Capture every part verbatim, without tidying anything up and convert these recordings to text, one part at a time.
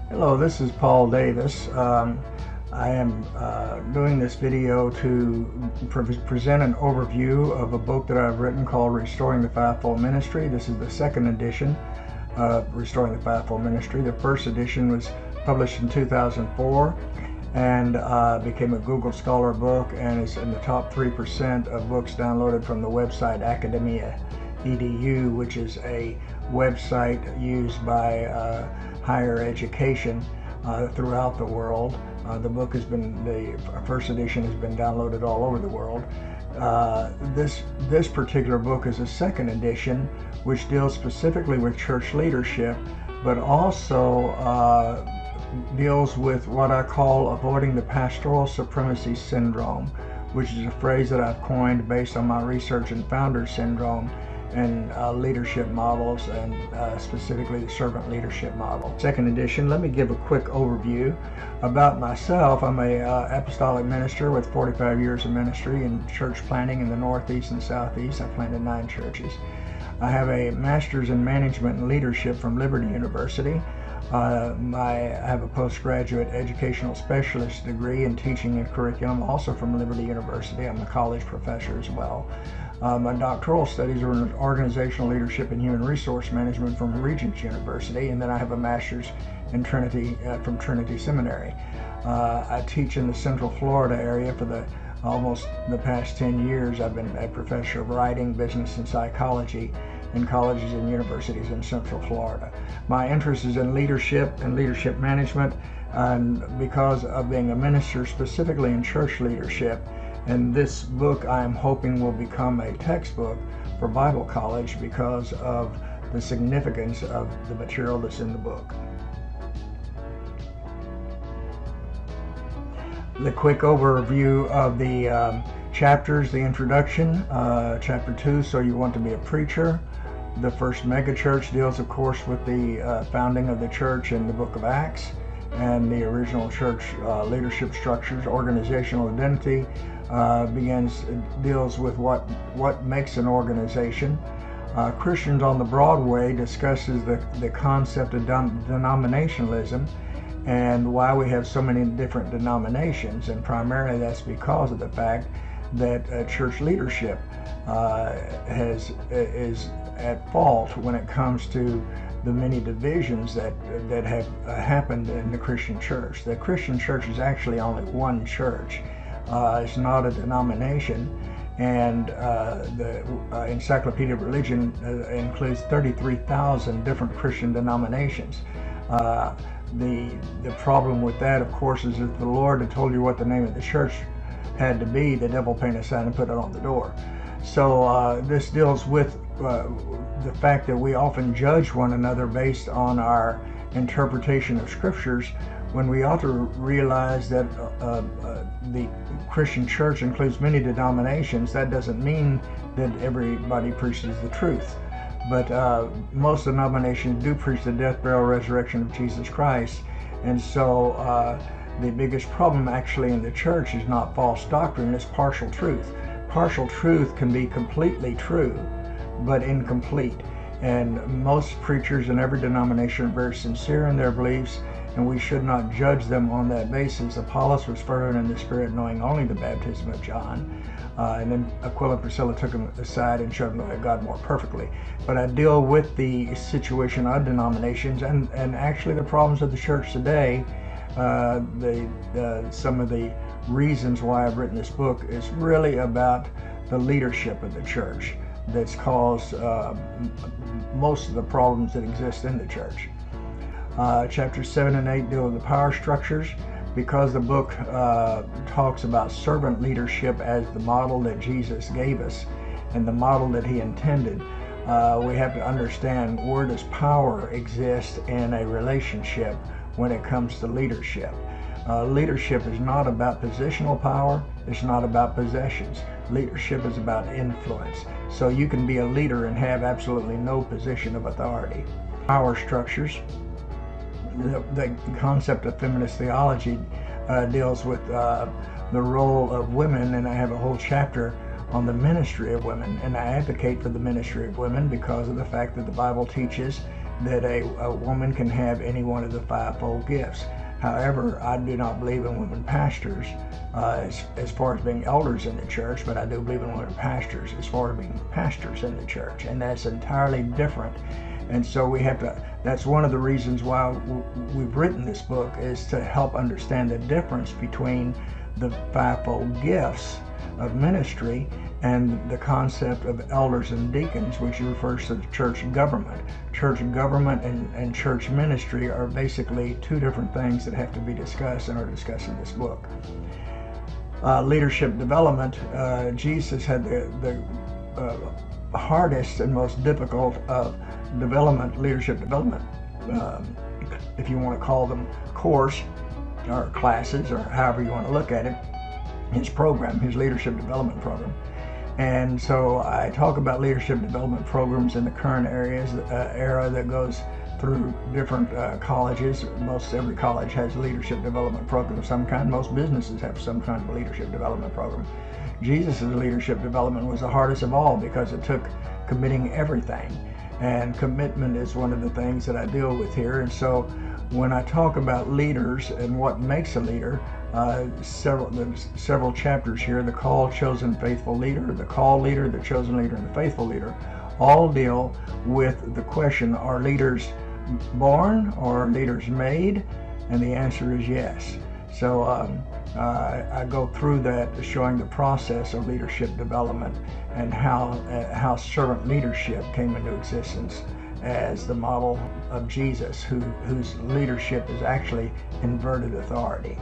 Hello, this is Paul Davis. Um, I am uh, doing this video to pre present an overview of a book that I've written called Restoring the Fivefold Ministry. This is the second edition of Restoring the Fivefold Ministry. The first edition was published in two thousand four and uh, became a Google Scholar book and is in the top three percent of books downloaded from the website Academia dot E D U, which is a website used by uh, higher education uh, throughout the world. Uh, the book has been, the first edition has been downloaded all over the world. Uh, this, this particular book is a second edition, which deals specifically with church leadership, but also uh, deals with what I call avoiding the pastoral supremacy syndrome, which is a phrase that I've coined based on my research in founder syndrome and uh, leadership models, and uh, specifically the servant leadership model. Second edition, let me give a quick overview about myself. I'm a uh, apostolic minister with forty-five years of ministry in church planting in the Northeast and Southeast. I planted nine churches. I have a master's in management and leadership from Liberty University. Uh, my, I have a postgraduate educational specialist degree in teaching and curriculum, also from Liberty University. I'm a college professor as well. Uh, my doctoral studies are in organizational leadership and human resource management from Regents University, and then I have a master's in Trinity uh, from Trinity Seminary. Uh, I teach in the Central Florida area for the almost the past ten years. I've been a professor of writing, business, and psychology in colleges and universities in Central Florida. My interest is in leadership and leadership management, and because of being a minister specifically in church leadership. And this book I am hoping will become a textbook for Bible college because of the significance of the material that's in the book. The quick overview of the um, chapters, the introduction, uh, chapter two, So You Want to Be a Preacher. The first megachurch deals, of course, with the uh, founding of the church in the book of Acts and the original church uh, leadership structures. Organizational identity uh, begins deals with what what makes an organization. Uh, Christians on the Broadway discusses the, the concept of denominationalism and why we have so many different denominations, and primarily that's because of the fact that uh, church leadership uh, has is at fault when it comes to the many divisions that that have uh, happened in the Christian church. The Christian church is actually only one church. Uh, it's not a denomination, and uh, the uh, Encyclopedia of Religion uh, includes thirty-three thousand different Christian denominations. Uh, the the problem with that, of course, is if the Lord had told you what the name of the church had to be, the devil painted a sign and put it on the door. So uh, this deals with uh, the fact that we often judge one another based on our interpretation of scriptures, when we ought to realize that uh, uh, the Christian church includes many denominations. That doesn't mean that everybody preaches the truth, but uh, most denominations do preach the death, burial, resurrection of Jesus Christ. And so uh, the biggest problem actually in the church is not false doctrine, it's partial truth. Partial truth can be completely true, but incomplete. And most preachers in every denomination are very sincere in their beliefs, and we should not judge them on that basis. Apollos was fervent in the Spirit, knowing only the baptism of John. Uh, and then Aquila and Priscilla took him aside and showed him the way of God more perfectly. But I deal with the situation of denominations and, and actually the problems of the church today. Uh, the, uh, some of the reasons why I've written this book is really about the leadership of the church that's caused uh, most of the problems that exist in the church. Uh, chapters seven and eight deal with the power structures. Because the book uh, talks about servant leadership as the model that Jesus gave us and the model that he intended, uh, we have to understand where does power exist in a relationship when it comes to leadership. Uh, leadership is not about positional power, it's not about possessions. Leadership is about influence. So you can be a leader and have absolutely no position of authority. Power structures. The, the concept of feminist theology uh, deals with uh, the role of women, and I have a whole chapter on the ministry of women, and I advocate for the ministry of women because of the fact that the Bible teaches that a, a woman can have any one of the fivefold gifts. However, I do not believe in women pastors uh, as, as far as being elders in the church, but I do believe in women pastors as far as being pastors in the church, and that's entirely different. And so we have to, that's one of the reasons why we've written this book, is to help understand the difference between the fivefold gifts of ministry and the concept of elders and deacons, which refers to the church government. Church government and, and church ministry are basically two different things that have to be discussed and are discussed in this book. Uh, leadership development, uh, Jesus had the, the uh, hardest and most difficult of development, leadership development, um, if you want to call them course or classes or however you want to look at it, his program, his leadership development program. And so I talk about leadership development programs in the current areas, uh, era that goes through different uh, colleges. Most every college has a leadership development program of some kind. Most businesses have some kind of leadership development program. Jesus' leadership development was the hardest of all because it took committing everything. And commitment is one of the things that I deal with here. And so when I talk about leaders and what makes a leader, uh, several there's several chapters here, the called, chosen, faithful leader, the called leader, the chosen leader, and the faithful leader, all deal with the question, are leaders born or are leaders made? And the answer is yes. So um, uh, I go through that, showing the process of leadership development and how uh, how servant leadership came into existence as the model of Jesus, who, whose leadership is actually inverted authority.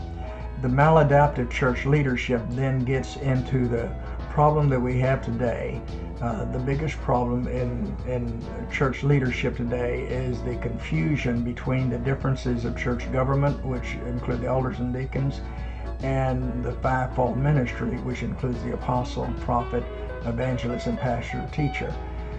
The maladaptive church leadership then gets into the problem that we have today. Uh, the biggest problem in, in church leadership today is the confusion between the differences of church government, which include the elders and deacons, and the fivefold ministry, which includes the apostle, prophet, evangelist, and pastor, teacher.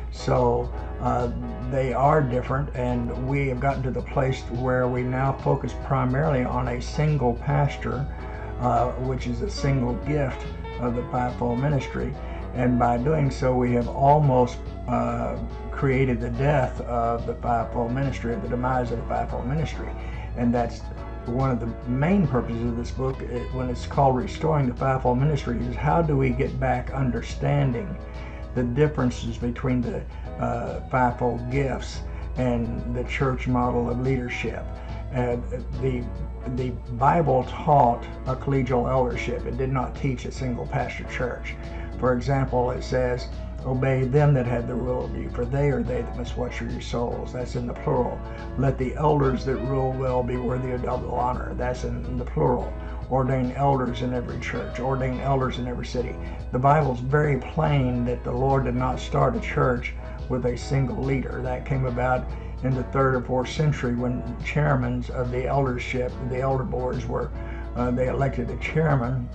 So uh, they are different, and we have gotten to the place where we now focus primarily on a single pastor, uh, which is a single gift of the fivefold ministry. And by doing so, we have almost uh, created the death of the fivefold ministry, or the demise of the fivefold ministry. And that's one of the main purposes of this book, when it's called Restoring the Fivefold Ministry, is how do we get back understanding the differences between the uh, fivefold gifts and the church model of leadership. Uh, the the Bible taught a collegial eldership. It did not teach a single pastor church. For example, it says, obey them that have the rule of you, for they are they that must watch for your souls. That's in the plural. Let the elders that rule well be worthy of double honor. That's in the plural. Ordain elders in every church. Ordain elders in every city. The Bible's very plain that the Lord did not start a church with a single leader. That came about in the third or fourth century when chairmen of the eldership, the elder boards were, uh, they elected a chairman,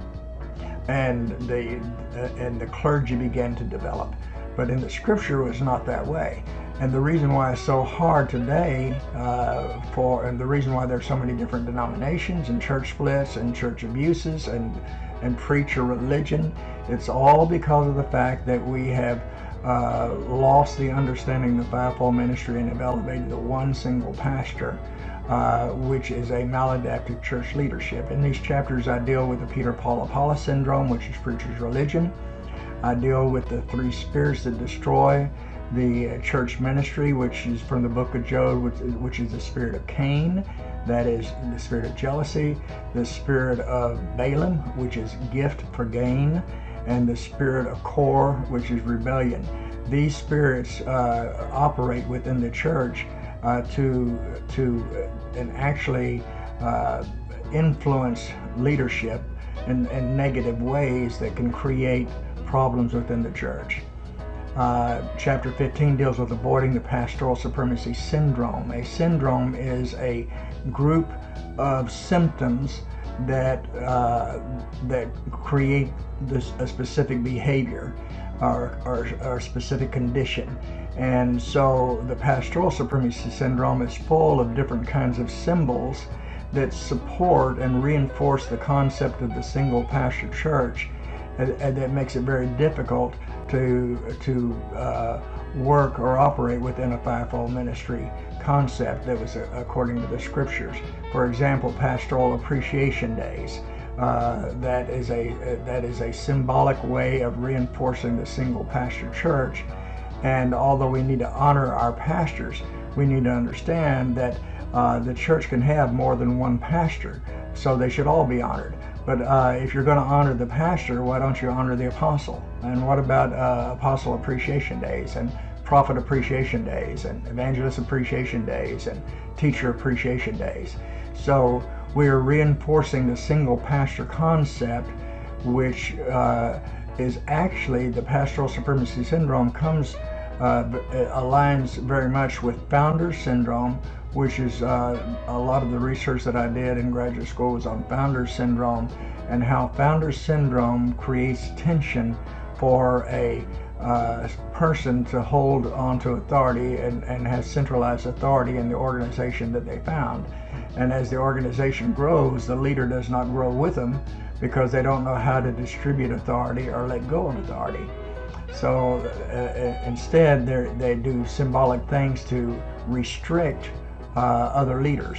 and the uh, and the clergy began to develop. But in the scripture, it was not that way. And the reason why it's so hard today, uh, for and the reason why there's so many different denominations and church splits and church abuses and and preacher religion, it's all because of the fact that we have uh, lost the understanding of the fivefold ministry and have elevated to one single pastor, uh, which is a maladaptive church leadership. In these chapters, I deal with the Peter, Paul, Apollos syndrome, which is preacher's religion. I deal with the three spirits that destroy the church ministry, which is from the book of Job, which, which is the spirit of Cain, that is the spirit of jealousy, the spirit of Balaam, which is gift for gain, and the spirit of Kor, which is rebellion. These spirits uh, operate within the church uh, to to uh, and actually uh, influence leadership in, in negative ways that can create problems within the church. Uh, chapter fifteen deals with avoiding the pastoral supremacy syndrome. A syndrome is a group of symptoms that uh, that create this a specific behavior or, or, or a specific condition. And so the pastoral supremacy syndrome is full of different kinds of symbols that support and reinforce the concept of the single pastor church and, and that makes it very difficult to to uh, work or operate within a fivefold ministry concept that was uh, according to the scriptures. For example, Pastoral Appreciation Days. Uh, that is a uh, that is a symbolic way of reinforcing the single pastor church. And although we need to honor our pastors, we need to understand that uh, the church can have more than one pastor, so they should all be honored. But uh, if you're going to honor the pastor, why don't you honor the apostle? And what about uh, Apostle Appreciation Days, and Prophet Appreciation Days, and Evangelist Appreciation Days, and Teacher Appreciation Days? So we are reinforcing the single pastor concept, which uh, is actually the pastoral supremacy syndrome comes uh, aligns very much with founder syndrome, which is uh, a lot of the research that I did in graduate school was on founder syndrome, and how founder syndrome creates tension for a uh, person to hold onto authority and, and has centralized authority in the organization that they found. And as the organization grows, the leader does not grow with them because they don't know how to distribute authority or let go of authority. So uh, instead, they do symbolic things to restrict uh, other leaders.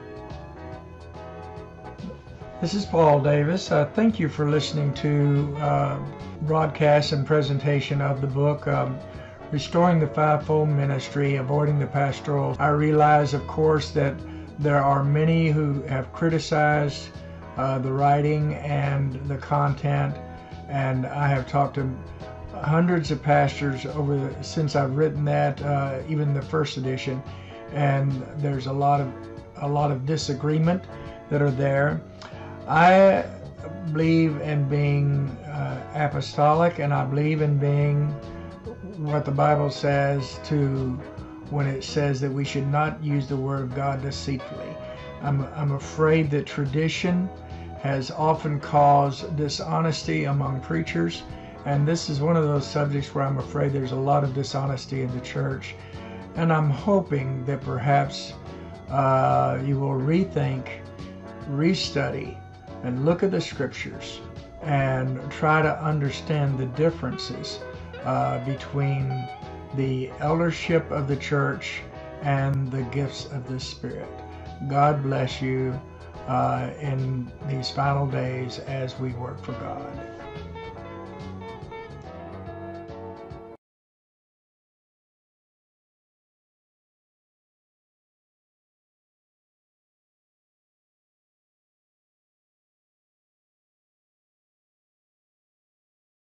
This is Paul Davis. Uh, thank you for listening to uh, broadcast and presentation of the book, um, Restoring the Fivefold Ministry, Avoiding the Pastoral. I realize, of course, that there are many who have criticized uh, the writing and the content, and I have talked to hundreds of pastors over the, since I've written that, uh, even the first edition, and there's a lot of a lot of disagreement that are there. I believe in being uh, apostolic, and I believe in being what the Bible says to when it says that we should not use the word of God deceitfully. I'm, I'm afraid that tradition has often caused dishonesty among preachers, and this is one of those subjects where I'm afraid there's a lot of dishonesty in the church. And I'm hoping that perhaps uh, you will rethink, restudy, and look at the scriptures and try to understand the differences uh, between the eldership of the church and the gifts of the Spirit. God bless you uh, in these final days as we work for God.